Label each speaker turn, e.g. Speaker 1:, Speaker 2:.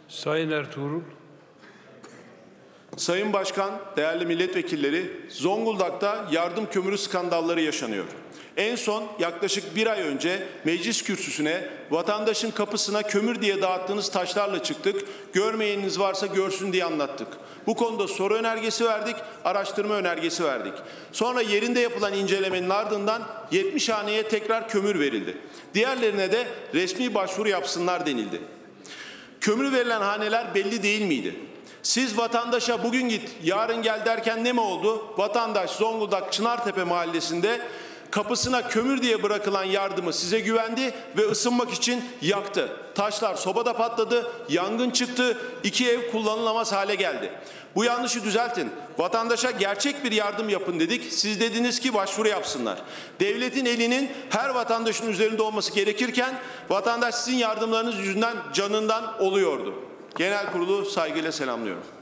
Speaker 1: Sayın Ertuğrul.
Speaker 2: Sayın Başkan, değerli milletvekilleri, Zonguldak'ta yardım kömürü skandalları yaşanıyor. En son yaklaşık bir ay önce meclis kürsüsüne vatandaşın kapısına kömür diye dağıttığınız taşlarla çıktık. Görmeyeniniz varsa görsün diye anlattık. Bu konuda soru önergesi verdik, araştırma önergesi verdik. Sonra yerinde yapılan incelemenin ardından 70 haneye tekrar kömür verildi. Diğerlerine de resmi başvuru yapsınlar denildi. Kömür verilen haneler belli değil miydi? Siz vatandaşa bugün git, yarın gel derken ne mi oldu? Vatandaş Zonguldak Çınartepe mahallesinde kapısına kömür diye bırakılan yardımı size güvendi ve ısınmak için yaktı. Taşlar sobada patladı, yangın çıktı, 2 ev kullanılamaz hale geldi. Bu yanlışı düzeltin. Vatandaşa gerçek bir yardım yapın dedik. Siz dediniz ki başvuru yapsınlar. Devletin elinin her vatandaşın üzerinde olması gerekirken vatandaş sizin yardımlarınız yüzünden canından oluyordu. Genel kurulu saygıyla selamlıyorum.